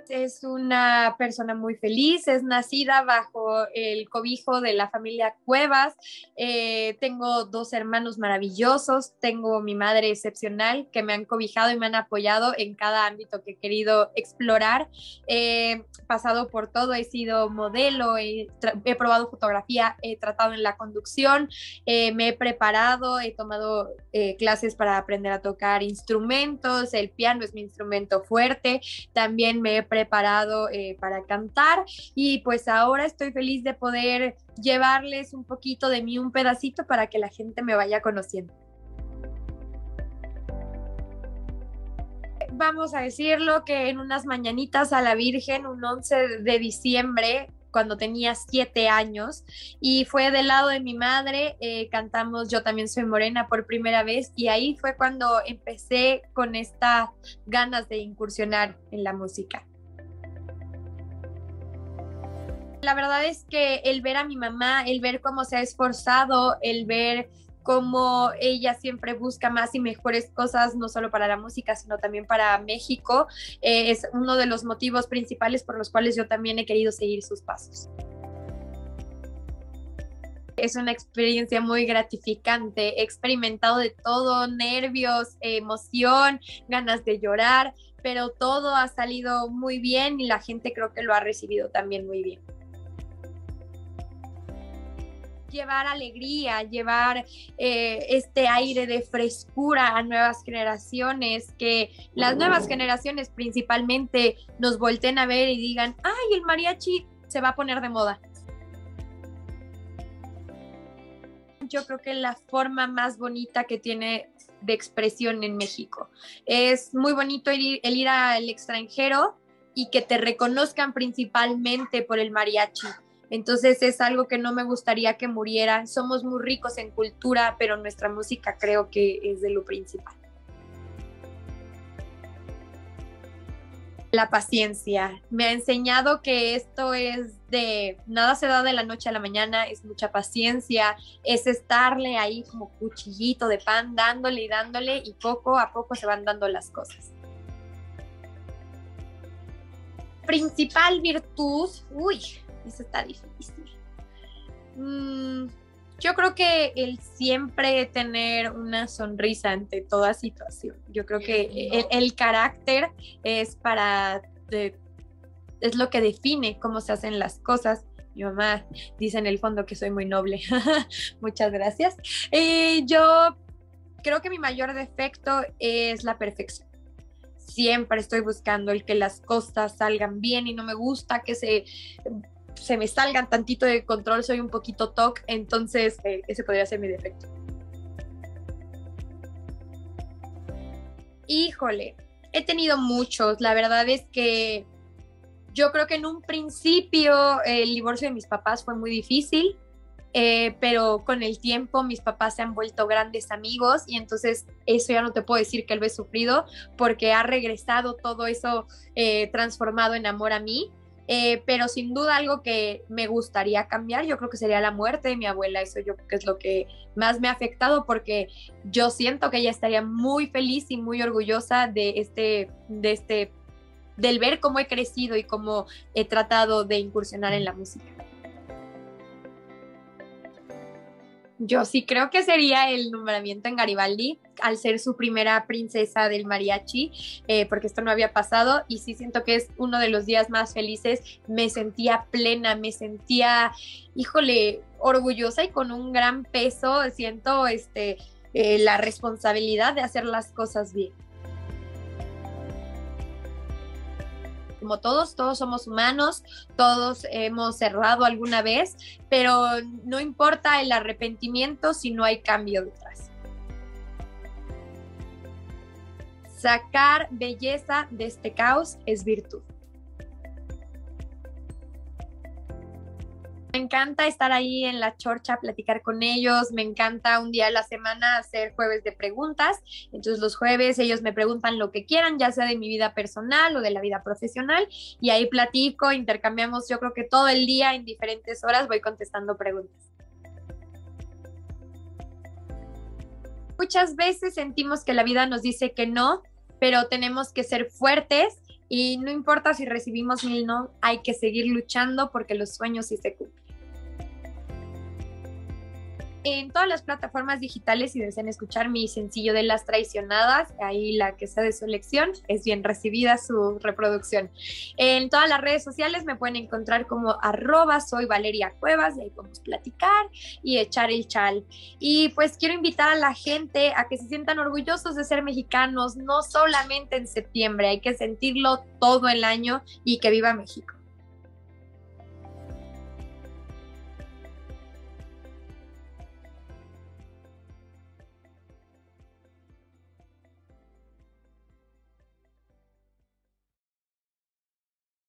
Es una persona muy feliz, es nacida bajo el cobijo de la familia Cuevas. Tengo dos hermanos maravillosos, tengo mi madre excepcional que me han cobijado y me han apoyado en cada ámbito que he querido explorar. He pasado por todo, he sido modelo, he probado fotografía, he tratado en la conducción, me he preparado, he tomado clases para aprender a tocar instrumentos, el piano es mi instrumento fuerte, también me he preparado para cantar y pues ahora estoy feliz de poder llevarles un poquito de mí, un pedacito para que la gente me vaya conociendo. Vamos a decirlo que en unas mañanitas a la Virgen, un 11 de diciembre, cuando tenía 7 años, y fue del lado de mi madre, cantamos Yo también soy morena por primera vez, y ahí fue cuando empecé con estas ganas de incursionar en la música. La verdad es que el ver a mi mamá, el ver cómo se ha esforzado, el ver cómo ella siempre busca más y mejores cosas, no solo para la música, sino también para México, es uno de los motivos principales por los cuales yo también he querido seguir sus pasos. Es una experiencia muy gratificante, he experimentado de todo, nervios, emoción, ganas de llorar, pero todo ha salido muy bien y la gente creo que lo ha recibido también muy bien. Llevar alegría, llevar este aire de frescura a nuevas generaciones, que las nuevas generaciones principalmente nos volteen a ver y digan, ay, el mariachi se va a poner de moda. Yo creo que la forma más bonita que tiene de expresión en México. Es muy bonito el ir al extranjero y que te reconozcan principalmente por el mariachi. Entonces es algo que no me gustaría que muriera. Somos muy ricos en cultura, pero nuestra música creo que es de lo principal. La paciencia. Me ha enseñado que esto es de nada se da de la noche a la mañana, es mucha paciencia, es estarle ahí como cuchillito de pan, dándole y dándole, y poco a poco se van dando las cosas. Principal virtud, uy, eso está difícil. Yo creo que el siempre tener una sonrisa ante toda situación. Yo creo que el carácter es es lo que define cómo se hacen las cosas. Mi mamá dice en el fondo que soy muy noble. Muchas gracias. Yo creo que mi mayor defecto es la perfección. Siempre estoy buscando el que las cosas salgan bien y no me gusta que se me salgan tantito de control, soy un poquito TOC, entonces ese podría ser mi defecto. Híjole, he tenido muchos, la verdad es que yo creo que en un principio el divorcio de mis papás fue muy difícil, pero con el tiempo mis papás se han vuelto grandes amigos y entonces eso ya no te puedo decir que lo he sufrido porque ha regresado todo eso transformado en amor a mí. Pero sin duda algo que me gustaría cambiar, yo creo que sería la muerte de mi abuela. Eso yo creo que es lo que más me ha afectado porque yo siento que ella estaría muy feliz y muy orgullosa del ver cómo he crecido y cómo he tratado de incursionar en la música. Yo sí creo que sería el nombramiento en Garibaldi, al ser su primera princesa del mariachi, porque esto no había pasado y sí siento que es uno de los días más felices. Me sentía plena, me sentía, híjole, orgullosa y con un gran peso. Siento la responsabilidad de hacer las cosas bien. Como todos somos humanos, todos hemos errado alguna vez, pero no importa el arrepentimiento si no hay cambio detrás. Sacar belleza de este caos es virtud. Me encanta estar ahí en la chorcha, platicar con ellos, me encanta un día a la semana hacer jueves de preguntas, entonces los jueves ellos me preguntan lo que quieran, ya sea de mi vida personal o de la vida profesional, y ahí platico, intercambiamos, yo creo que todo el día en diferentes horas voy contestando preguntas. Muchas veces sentimos que la vida nos dice que no, pero tenemos que ser fuertes y no importa si recibimos 1000 no, hay que seguir luchando porque los sueños sí se cumplen. En todas las plataformas digitales, si desean escuchar mi sencillo de Las Traicionadas, ahí la que sea de su elección, es bien recibida su reproducción. En todas las redes sociales me pueden encontrar como @soy Valeria Cuevas, y ahí podemos platicar y echar el chal. Y pues quiero invitar a la gente a que se sientan orgullosos de ser mexicanos, no solamente en septiembre, hay que sentirlo todo el año y que viva México.